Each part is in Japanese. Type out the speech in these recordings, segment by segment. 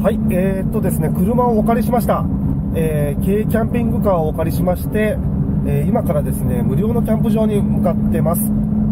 はい、ですね、車をお借りしました。軽キャンピングカーをお借りしまして、今からですね、無料のキャンプ場に向かってます。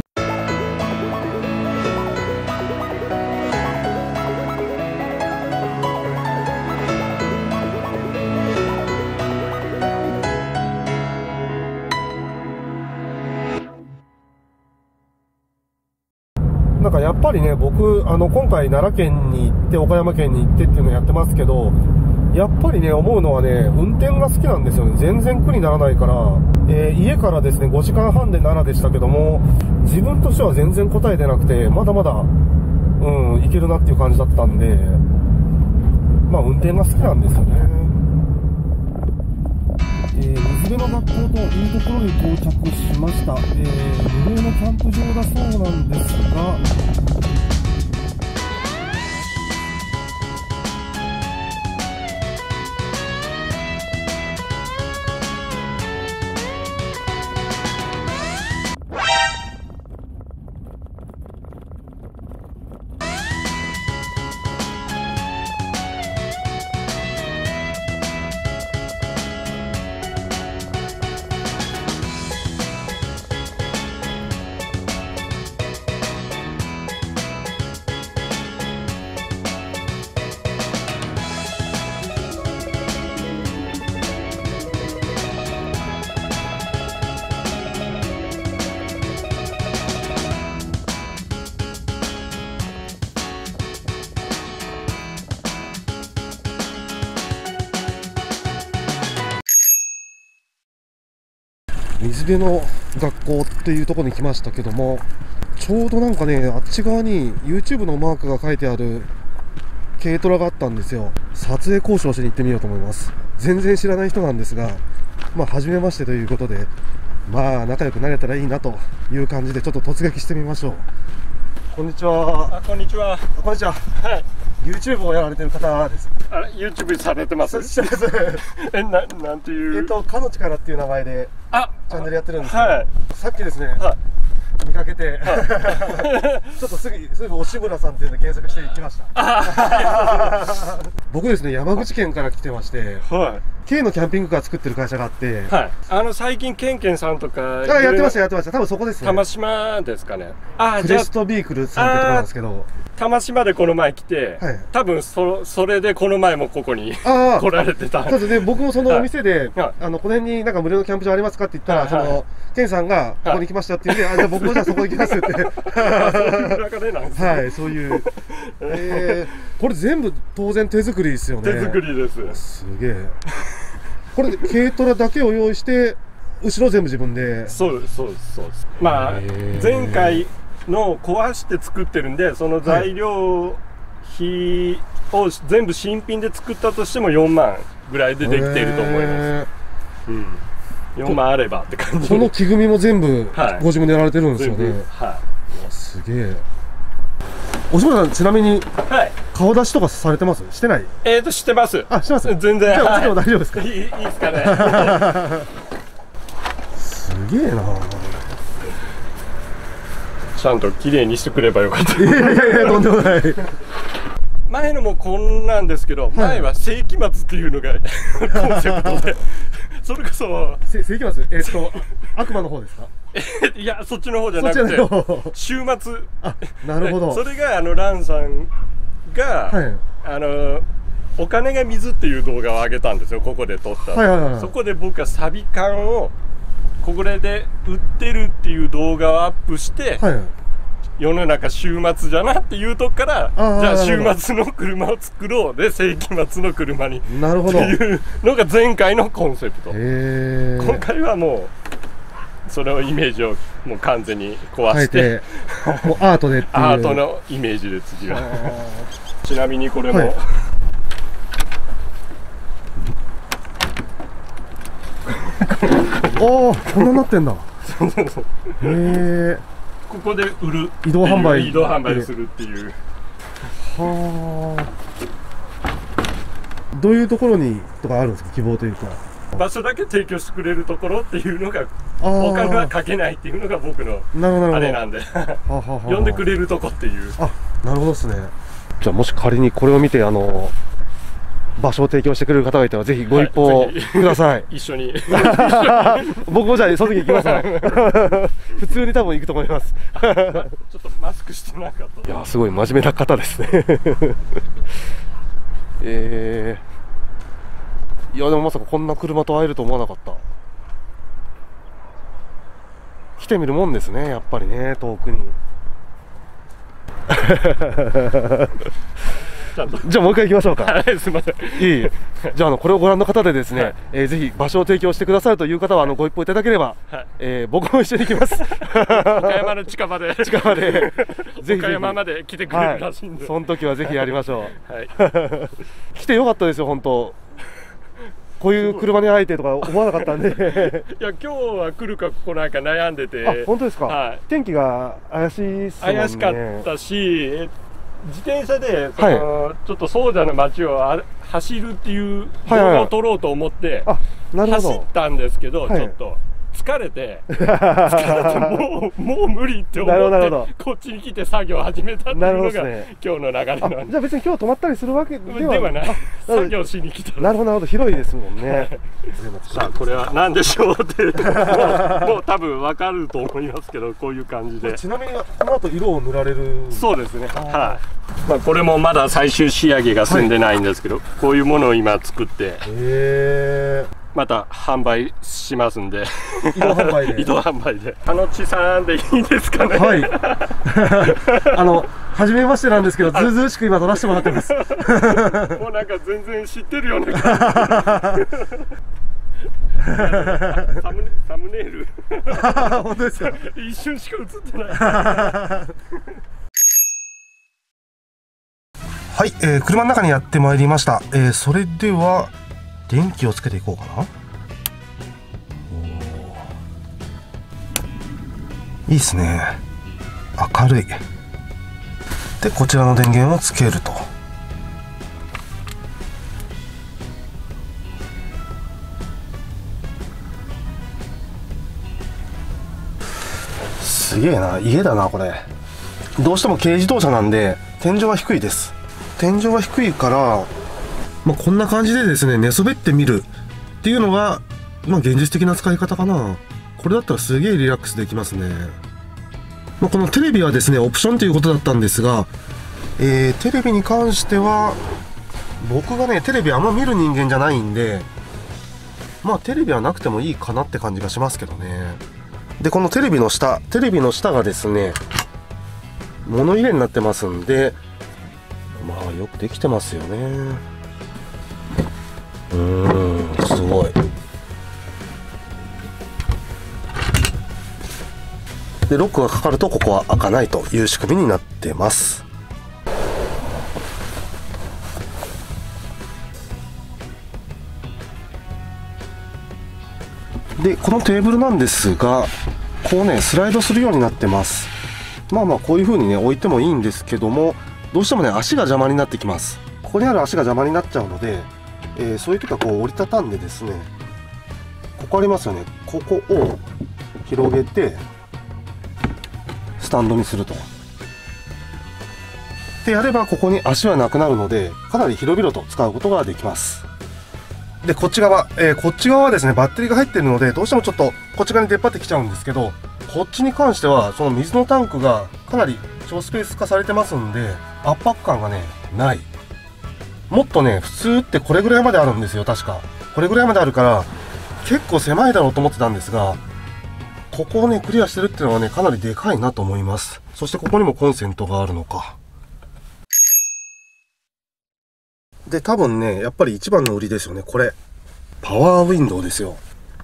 なんかやっぱりね、僕、今回奈良県に行って、岡山県に行ってっていうのをやってますけど、やっぱりね、思うのはね、運転が好きなんですよね。全然苦にならないから、家からですね、5時間半で奈良でしたけども、自分としては全然答えてなくて、まだまだ、いけるなっていう感じだったんで、まあ、運転が好きなんですよね。水辺の学校というところに到着しました。無料のキャンプ場だそうなんですが、水辺の学校っていうところに来ましたけども、ちょうどなんかね、あっち側に YouTube のマークが書いてある軽トラがあったんですよ。撮影交渉しに行ってみようと思います。全然知らない人なんですが、まあ初めましてということで、まあ仲良くなれたらいいなという感じでちょっと突撃してみましょう。こんにちは。 こんにちは。 こんにちは。はい。YouTube をやられてる方です。 あれ、YouTube されてます？ してます。 なんていう。 かのちからっていう名前でチャンネルやってるんですけど、 はい、 さっきですね、見かけて、ちょっとすぐ押村さんっていうので検索していきました。僕ですね、山口県から来てまして、軽のキャンピングカー作ってる会社があって、 最近ケンケンさんとかやってました。多分そこですね。 玉島ですかね。 クレストビークルさんってところなんですけど、 玉島でこの前来て、多分それでこの前もここに来られてた。 そうですね、僕もそのお店で、この辺になんか無料のキャンプ場ありますかって言ったら、そのケンさんがここに来ましたって言うんで、じゃあ僕もじゃあそこ行きますって。はい、そういう。これ全部当然手作りですよね。 手作りです。 すげえ。これ軽トラだけを用意して、後ろ全部自分で。 そうです。まあ前回の壊して作ってるんで、その材料費を全部新品で作ったとしても4万ぐらいでできていると思います。4万あればって感じ。 この木組みも全部ご自分でやられてるんですよね。すげえ。おしもさん、ちなみに顔出しとかされてます？してない？ してます。 してます。 全然。 じゃあ次も大丈夫ですか？ いいですかね。 すげえな。 ちゃんと綺麗にしてくればよかった。 いやとんでもない。 前のもこんなんですけど、前は世紀末っていうのがコンセプトで、それこそ世紀末、悪魔の方ですか？ いや、そっちの方じゃなくて週末。 なるほど。 それがランさんがお金が水っていう動画を上げたんですよ。ここで撮った。そこで僕はサビ缶をこれで売ってるっていう動画をアップして、世の中週末じゃなっていうとこから、じゃあ週末の車を作ろうで、世紀末の車にっていうのが前回のコンセプト。今回はもうそれをイメージをもう完全に壊してもうアートでっていうアートのイメージで次は。ちなみにこれも、 こんなになってんだ。 ここで売る、 移動販売するっていう。 どういうところにとかあるんですか？希望というか。 場所だけ提供してくれるところっていうのが、お金はかけないっていうのが僕のあれなんで、呼んでくれるとこっていう。 なるほどですね。じゃあもし仮にこれを見て場所を提供してくれる方がいたらぜひご一報ください。 一緒に僕もじゃあその時行きますわ普通に多分行くと思いますちょっとマスクしてなかった。 いやすごい真面目な方ですねいやでもまさかこんな車と会えると思わなかった。来てみるもんですねやっぱりね、遠くにじゃあもう一回行きましょうか。 はい、すみません。 いい。じゃあこれをご覧の方でですね、ぜひ場所を提供してくださるという方はご一報いただければ、僕も一緒に行きます。 岡山の近場で。 近場で。 ぜひ岡山まで来てくれるらしいんで。 その時はぜひやりましょう。来てよかったですよ本当。こういう車に会えてとか思わなかったんでいや今日は来るか来ないか悩んでて。 あ、本当ですか。天気が怪しいっすもんね。 怪しかったし。自転車でちょっと総社の街を走るっていう動画を撮ろうと思って走ったんですけど、ちょっと疲れてもう無理って思ってこっちに来て作業を始めたっていうのが今日の流れなんで。 じゃあ別に今日泊まったりするわけではない。作業しに来た。 なるほどなるほど、広いですもんね。 さあこれは何でしょうってもう多分わかると思いますけど、こういう感じで。 ちなみにこの後色を塗られる。 そうですね。はい。まあこれもまだ最終仕上げが済んでないんですけど、こういうものを今作ってまた販売しますんで。 移動販売で。 移動販売で。地さんでいいですかね。 はい。初めましてなんですけど、ずうずうしく今撮らせてもらってます。 もうなんか全然知ってるような感じ。サムネイル。 本当ですか。 一瞬しか映ってない。 はい、車の中にやってまいりました。それでは電気をつけていこうかな。いいですね。明るい。でこちらの電源をつけると。すげえな、家だなこれ。どうしても軽自動車なんで天井は低いです。天井は低いから、こんな感じでですね、寝そべってみるっていうのが、現実的な使い方かな。これだったらすげえリラックスできますね。このテレビはですね、オプションということだったんですが、テレビに関しては、僕がね、テレビあんま見る人間じゃないんで、テレビはなくてもいいかなって感じがしますけどね。で、このテレビの下がですね、物入れになってますんで、よくできてますよね。すごい。でロックがかかるとここは開かないという仕組みになってます。でこのテーブルなんですが、こうねスライドするようになってます。こういう風にね置いてもいいんですけども、どうしてもね足が邪魔になってきます。ここにある足が邪魔になっちゃうので、そういう時はこう折りたたんでですね、ここありますよね、ここを広げてスタンドにすると。でやればここに足はなくなるので、かなり広々と使うことができます。でこっち側、はですねバッテリーが入っているので、どうしてもちょっとこっち側に出っ張ってきちゃうんですけど、こっちに関してはその水のタンクがかなり小スペース化されてますんで、圧迫感がねない。もっとね普通ってこれぐらいまであるんですよ。確かこれぐらいまであるから結構狭いだろうと思ってたんですが、ここをねクリアしてるっていうのはねかなりでかいなと思います。そしてここにもコンセントがあるのかで、多分ねやっぱり一番の売りですよね、これパワーウィンドウですよ。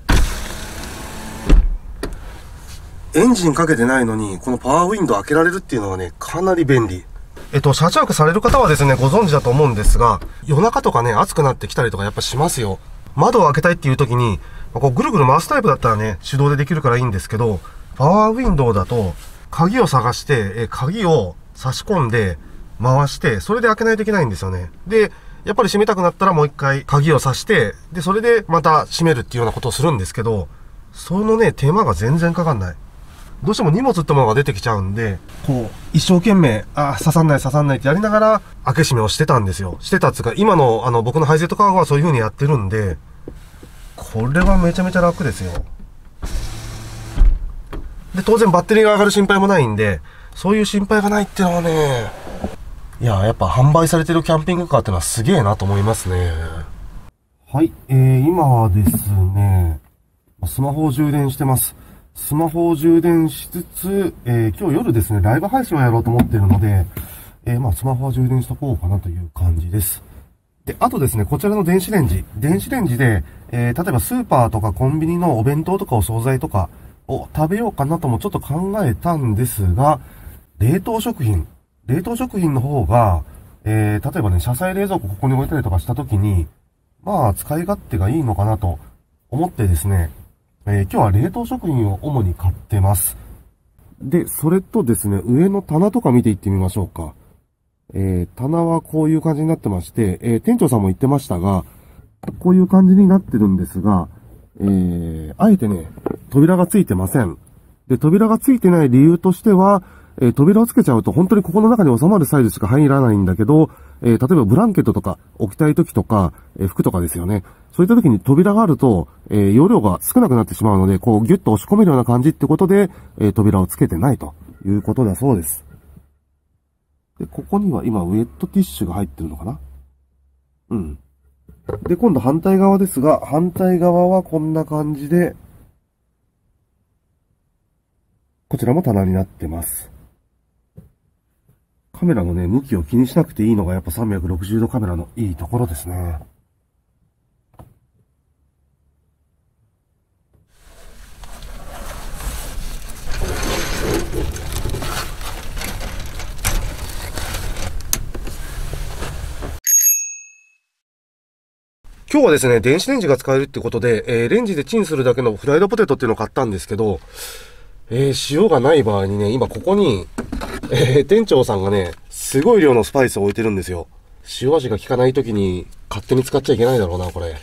エンジンかけてないのにこのパワーウィンドウ開けられるっていうのはねかなり便利。車中泊される方はですねご存知だと思うんですが、夜中とかね暑くなってきたりとかやっぱしますよ。窓を開けたいっていう時にこうぐるぐる回すタイプだったらね手動でできるからいいんですけど、パワーウィンドウだと鍵を探して鍵を差し込んで回して、それで開けないといけないんですよね。でやっぱり閉めたくなったらもう一回鍵を挿して、でそれでまた閉めるっていうようなことをするんですけど、そのね手間が全然かかんない。 どうしても荷物ってものが出てきちゃうんで、こう、一生懸命、刺さんないってやりながら、開け閉めをしてたんですよ。してたっつうか、今の、僕のハイゼットカーゴはそういう風にやってるんで、これはめちゃめちゃ楽ですよ。で、当然バッテリーが上がる心配もないんで、そういう心配がないっていうのはね、いや、やっぱ販売されてるキャンピングカーってのはすげえなと思いますね。はい、今はですね、スマホを充電してます。スマホを充電しつつ、今日夜ですね、ライブ配信をやろうと思ってるので、スマホは充電しとこうかなという感じです。で、あとですね、こちらの電子レンジで、例えばスーパーとかコンビニのお弁当とかお惣菜とかを食べようかなともちょっと考えたんですが、冷凍食品の方が、例えばね、車載冷蔵庫ここに置いたりとかした時に、まあ、使い勝手がいいのかなと思ってですね、今日は冷凍食品を主に買ってます。で、それとですね、上の棚とか見ていってみましょうか。棚はこういう感じになってまして、店長さんも言ってましたが、こういう感じになってるんですが、あえてね、扉がついてません。で、扉がついてない理由としては、扉をつけちゃうと本当にここの中に収まるサイズしか入らないんだけど、例えばブランケットとか置きたい時とか、服とかですよね。そういった時に扉があると、容量が少なくなってしまうので、こうギュッと押し込めるような感じってことで、扉をつけてないということだそうです。で、ここには今ウェットティッシュが入ってるのかな？うん。で、今度反対側ですが、反対側はこんな感じで、こちらも棚になってます。カメラのね、向きを気にしなくていいのがやっぱ360度カメラのいいところですね。今日はですね、電子レンジが使えるってことで、レンジでチンするだけのフライドポテトっていうのを買ったんですけど、塩がない場合にね、今ここに、店長さんがね、すごい量のスパイスを置いてるんですよ。塩味が効かない時に勝手に使っちゃいけないだろうな、これ。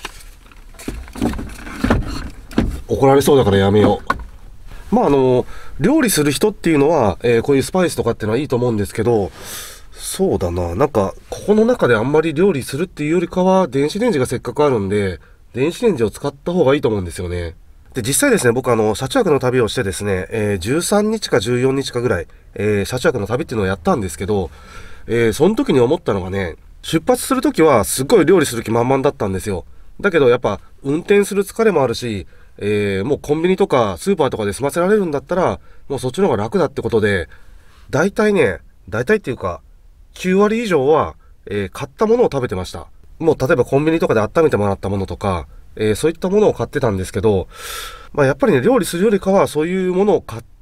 怒られそうだからやめよう。まあ料理する人っていうのは、こういうスパイスとかっていうのはいいと思うんですけど、そうだな、なんか、ここの中であんまり料理するっていうよりかは、電子レンジがせっかくあるんで、電子レンジを使った方がいいと思うんですよね。で、実際ですね、僕車中泊の旅をしてですね、13日か14日かぐらい、車中泊の旅っていうのをやったんですけど、その時に思ったのがね、出発する時はすっごい料理する気満々だったんですよ。だけどやっぱ運転する疲れもあるし、もうコンビニとかスーパーとかで済ませられるんだったら、もうそっちの方が楽だってことで、大体っていうか、9割以上は、買ったものを食べてました。もう例えばコンビニとかで温めてもらったものとか、そういったものを買ってたんですけど、まあやっぱりね、料理するよりかはそういうものを買って、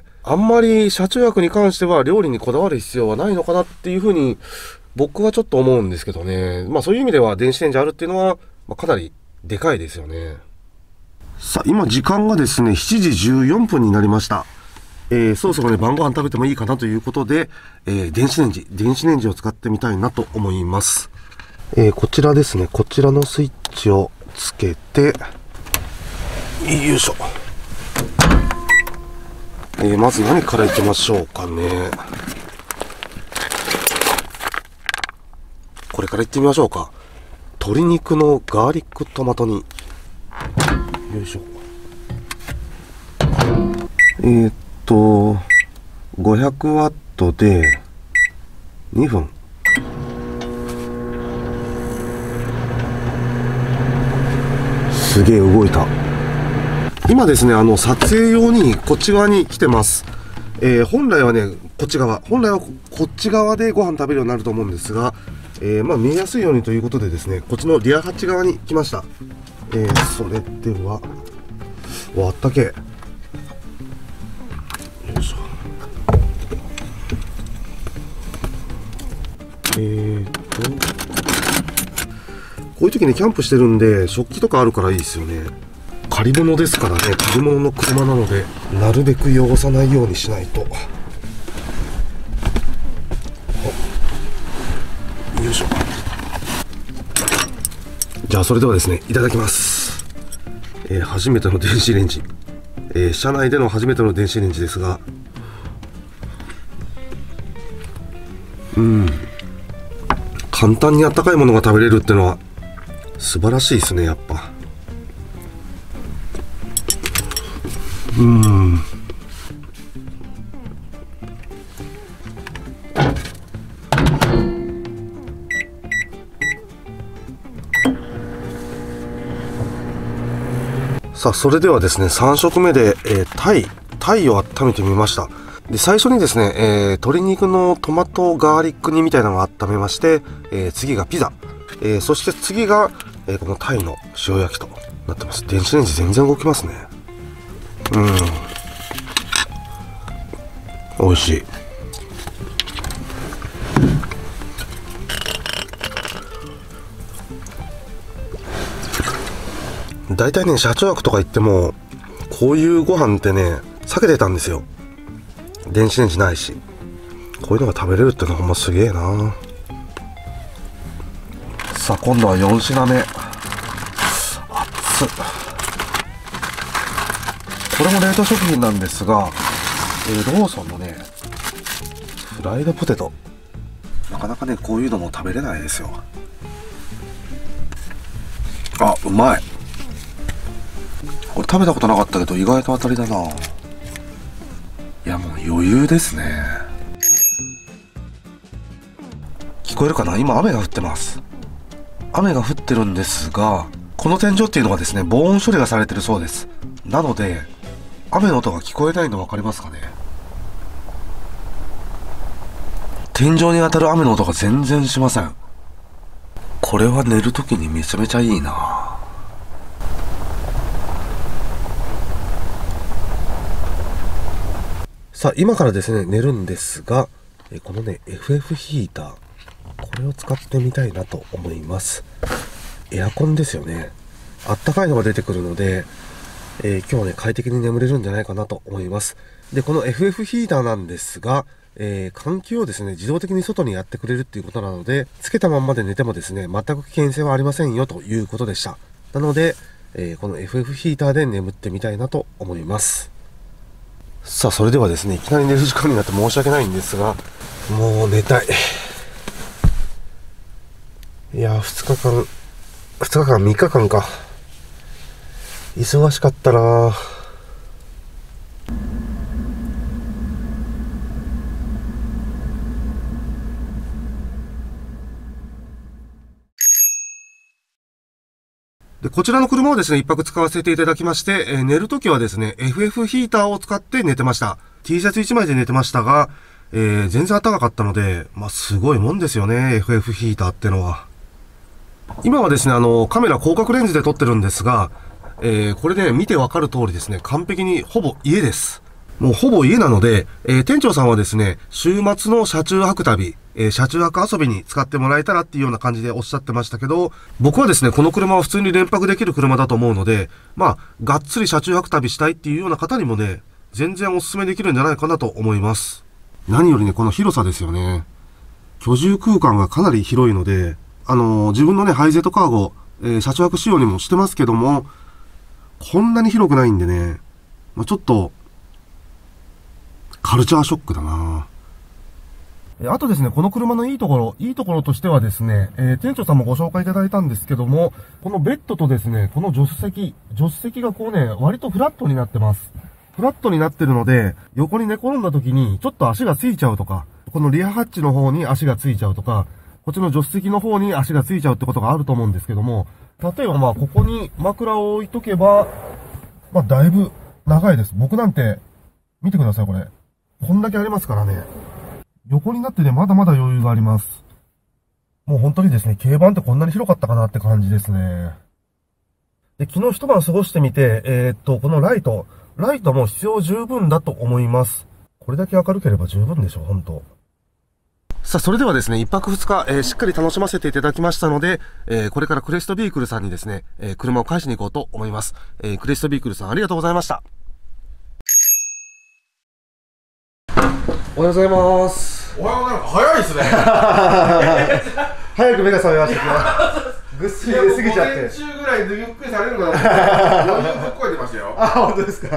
あんまり車中泊に関しては料理にこだわる必要はないのかなっていうふうに、僕はちょっと思うんですけどね。まあそういう意味では電子レンジあるっていうのは、かなりでかいですよね。さあ、今時間がですね、7時14分になりました。そろそろね、晩ご飯食べてもいいかなということで、電子レンジを使ってみたいなと思います。こちらですね、こちらのスイッチをつけて、よいしょ。まず何からいきましょうかね。これからいってみましょうか。鶏肉のガーリックトマト煮。よいしょ。500ワットで2分。すげえ動いた。今ですね、撮影用にこっち側に来てます。本来はこっち側でご飯食べるようになると思うんですが、まあ見えやすいようにということでですね、こっちのリアハッチ側に来ました。それでは、あったけえ。よいしょ。こういう時にキャンプしてるんで、食器とかあるからいいですよね。借り物ですからね、借り物の車なので、なるべく汚さないようにしないと。よいしょ。じゃあそれではですね、いただきます。初めての電子レンジ。 車内での初めての電子レンジですが、簡単にあったかいものが食べれるってのは素晴らしいですね、やっぱ。さあ、それではですね、3食目で、タイを温めてみました。で、最初にですね、鶏肉のトマトガーリック煮みたいなのを温めまして、次がピザ、そして次が、このタイの塩焼きとなってます。電子レンジ全然動きますね。美味しい。大体ね、車中泊とか行ってもこういうご飯ってね避けてたんですよ。電子レンジないし、こういうのが食べれるってのはほんますげえな。さあ、今度は4品目。熱っ。これも冷凍食品なんですが、ローソンのねフライドポテト、なかなかねこういうのも食べれないですよ。あ、うまい。これ食べたことなかったけど意外と当たりだな。いや、もう余裕ですね。聞こえるかな？今雨が降ってます。雨が降ってるんですが、この天井っていうのがですね防音処理がされてるそうです。なので雨の音が聞こえないの分かりますかね。天井に当たる雨の音が全然しません。これは寝るときにめちゃめちゃいいな。さあ、今からですね寝るんですが、このね FF ヒーター、これを使ってみたいなと思います。エアコンですよね。あったかいのが出てくるので、今日はね快適に眠れるんじゃないかなと思います。で、この FF ヒーターなんですが、換気をですね自動的に外にやってくれるっていうことなので、つけたまんまで寝てもですね全く危険性はありませんよということでした。なので、この FF ヒーターで眠ってみたいなと思います。さあ、それではですねいきなり寝る時間になって申し訳ないんですが、もう寝たい。いやー、2日間3日間か、忙しかったな。で、こちらの車をですね、一泊使わせていただきまして、寝るときはですね、FF ヒーターを使って寝てました。T シャツ1枚で寝てましたが、全然暖かかったので、すごいもんですよね、FF ヒーターってのは。今はですね、カメラ広角レンズで撮ってるんですが、これね、見てわかる通りですね、完璧にほぼ家です。もうほぼ家なので、店長さんはですね、週末の車中泊旅、車中泊遊びに使ってもらえたらっていうような感じでおっしゃってましたけど、僕はですね、この車は普通に連泊できる車だと思うので、がっつり車中泊旅したいっていうような方にもね、全然お勧めできるんじゃないかなと思います。何よりね、この広さですよね。居住空間がかなり広いので、自分のね、ハイゼットカーゴ、車中泊仕様にもしてますけども、こんなに広くないんでね、ちょっと、カルチャーショックだな。あとですね、この車のいいところとしてはですね、店長さんもご紹介いただいたんですけども、このベッドとですね、この助手席がこうね、割とフラットになってます。フラットになってるので、横に寝転んだ時にちょっと足がついちゃうとか、このリアハッチの方に足がついちゃうとか、こっちの助手席の方に足がついちゃうってことがあると思うんですけども、例えばここに枕を置いとけば、だいぶ長いです。僕なんて、見てください、これ。こんだけありますからね。横になってね、まだまだ余裕があります。もう本当にですね、軽バンってこんなに広かったかなって感じですね。で、昨日一晩過ごしてみて、このライトも必要十分だと思います。これだけ明るければ十分でしょ、本当。さあ、それではですね、一泊二日、しっかり楽しませていただきましたので、これからクレストビークルさんにですね、車を返しに行こうと思います。クレストビークルさんありがとうございました。おはようございます。 おはようございます。早いですね。 早く目が覚めました。ぐっすり寝すぎちゃって。 午前中ぐらいでゆっくりされるかな。余裕ぶっこいてましたよ。 あ、本当ですか。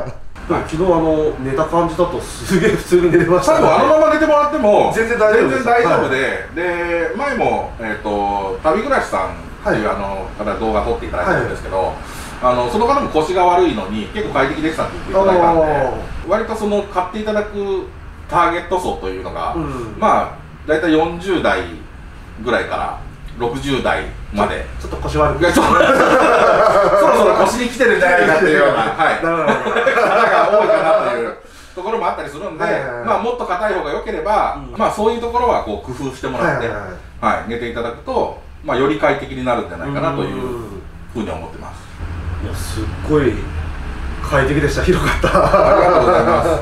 昨日寝た感じだとすげえ普通に寝れましたね。 あのまま寝てもらっても全然大丈夫で、で前も旅暮らしさんっていう方動画撮っていただいてるんですけど、その方も腰が悪いのに結構快適でしたって言っていただいたんで、割とその買っていただくターゲット層というのが、まあ大体40代ぐらいから60代までちょっと腰悪くそろそろ腰に来てるんじゃないかっていうような方が多いかなというところもあったりするんで、まあもっと硬い方が良ければ、まあそういうところはこう工夫してもらって寝ていただくと、まあより快適になるんじゃないかなというふうに思ってます。 いや、すっごい快適でした。広かった。 ありがとうございます。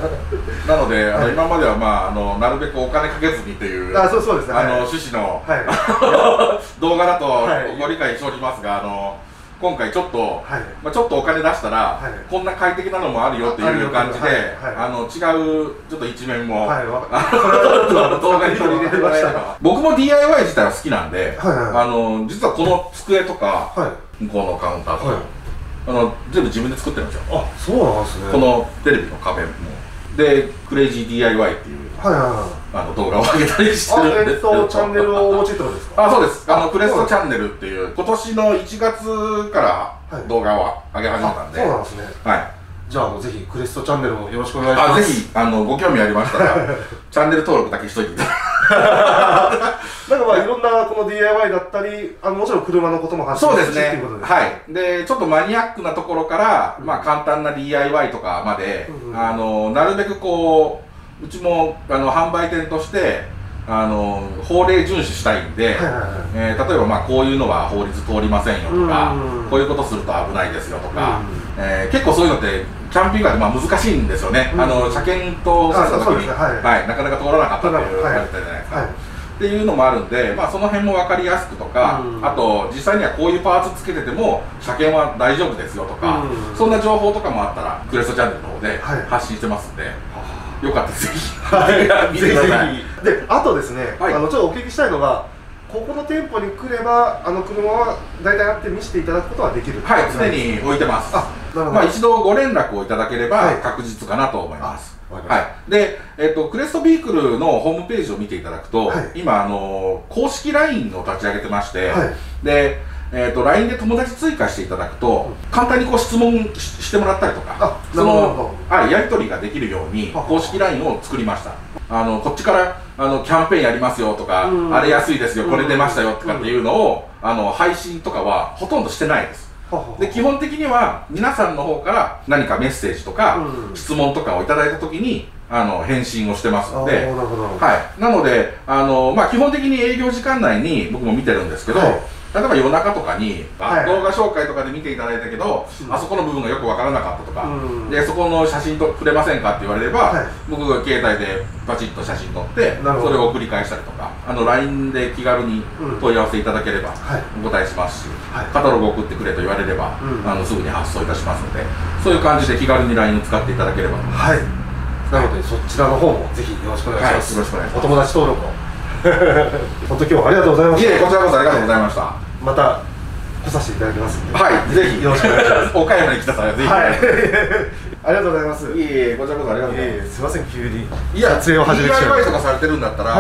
なので、今まではまあなるべくお金かけずにというそうですね。 趣旨の動画だとご理解しておりますが、今回ちょっとちょっとお金出したらこんな快適なのもあるよっていう感じで、違うちょっと一面も動画に取り入れてもらえれば。僕も DIY 自体は好きなんで、実はこの机とか向こうのカウンターとか全部自分で作ってるんですよ。 あ、そうなんですね。 このテレビの壁もでクレイジー DIY っていう動画を上げたりしてるんですけど、 チャンネルをお持ちってことですか？ そうです。クレストチャンネルっていう今年の1月から動画を上げ始めたんで。 そうなんですね。はい。じゃあぜひクレストチャンネルもよろしくお願いします。 ぜひご興味ありましたらチャンネル登録だけしといていただいて。 なんかまあいろんなこの DIY だったり、もちろん車のことも発信してっていうことですね。はい。 でちょっとマニアックなところからまあ簡単な DIY とかまでなるべくこううちも販売店として法令遵守したいんで、例えばまあこういうのは法律通りませんよとか、こういうことすると危ないですよとか、結構そういうのってキャンピングカーでまあ難しいんですよね。車検とさせた時になかなか通らなかったって言われたじゃないですか。っていうのもあるんで、まあその辺も分かりやすくとか、あと実際にはこういうパーツつけてても車検は大丈夫ですよとか、そんな情報とかもあったらクレストチャンネルの方で発信してますんで、よかったらぜひ見てください。 で、あとですね、ちょっとお聞きしたいのが、ここの店舗に来れば車は大体あって見せていただくことはできる？ はい、常に置いてます。まあ一度ご連絡をいただければ確実かなと思います。はい、で、クレストビークルのホームページを見ていただくと、今公式 LINE を立ち上げてまして、で、LINE で友達追加していただくと、簡単にこう質問してもらったりとか、そのやり取りができるように公式 LINE を作りました。こっちからキャンペーンやりますよとか、あれ安いですよ、これ出ましたよとかっていうのを配信とかはほとんどしてないです。で基本的には皆さんの方から何かメッセージとか質問とかをいただいた時に返信をしてますので、なのでまあ基本的に営業時間内に僕も見てるんですけど、例えば夜中とかに動画紹介とかで見ていただいたけど、あそこの部分がよく分からなかったとか、でそこの写真と触れませんかって言われれば、僕が携帯でパチッと写真撮ってそれを繰り返したりとか、LINE で気軽に問い合わせいただければお答えしますし、カタログ送ってくれと言われればすぐに発送いたしますので、そういう感じで気軽に LINE を使っていただければと思います。 なのでそちらの方もぜひよろしくお願いします。 よろしくお願いします。 お友達登録を本当今日はありがとうございました。 いえ、こちらこそありがとうございました。 また来させていただきますので、 はい、ぜひよろしくお願いします。岡山に来た際はぜひ。 ありがとうございます。 いえ、こちらこそありがとうございます。 すいません、急に撮影を始めてしまいました。DIY とかされてるんだったら、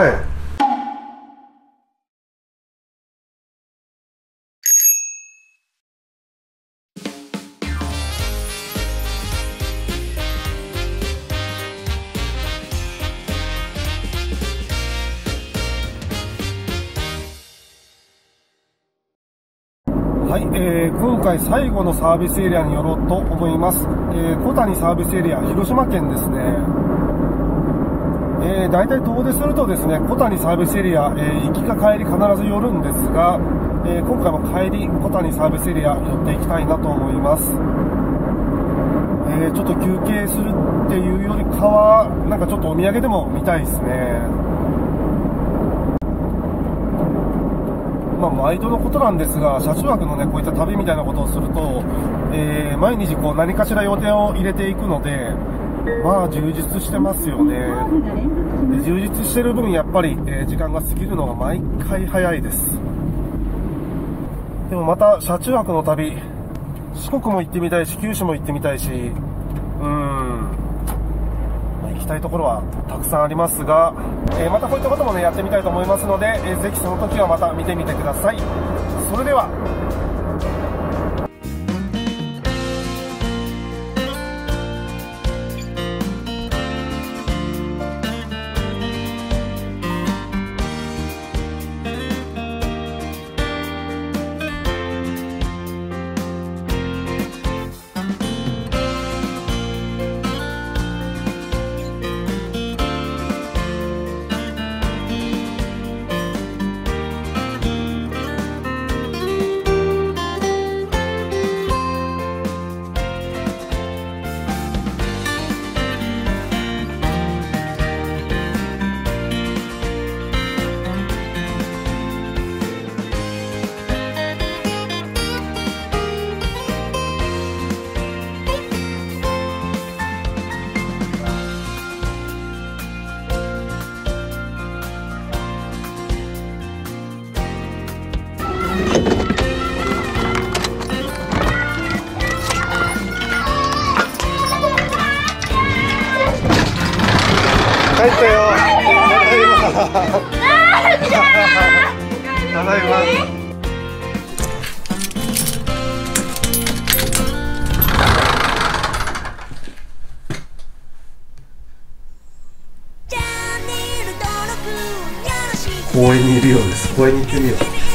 はい、今回最後のサービスエリアに寄ろうと思います。小谷サービスエリア、広島県ですね。大体遠出するとですね、小谷サービスエリア、行きか帰り必ず寄るんですが、今回も帰り小谷サービスエリア寄っていきたいなと思います。ちょっと休憩するっていうよりかは、なんかちょっとお土産でも見たいですね。まあ、毎度のことなんですが、車中泊のね、こういった旅みたいなことをすると、毎日こう何かしら予定を入れていくので、まあ充実してますよね。で充実してる分やっぱり、時間が過ぎるのが毎回早いです。でもまた車中泊の旅、四国も行ってみたいし、九州も行ってみたいし、 たいところはたくさんありますが、またこういったこともねやってみたいと思いますので、ぜひその時はまた見てみてください。それでは。帰ったよ。ただいま。公園にいるようです。公園に行ってみよう。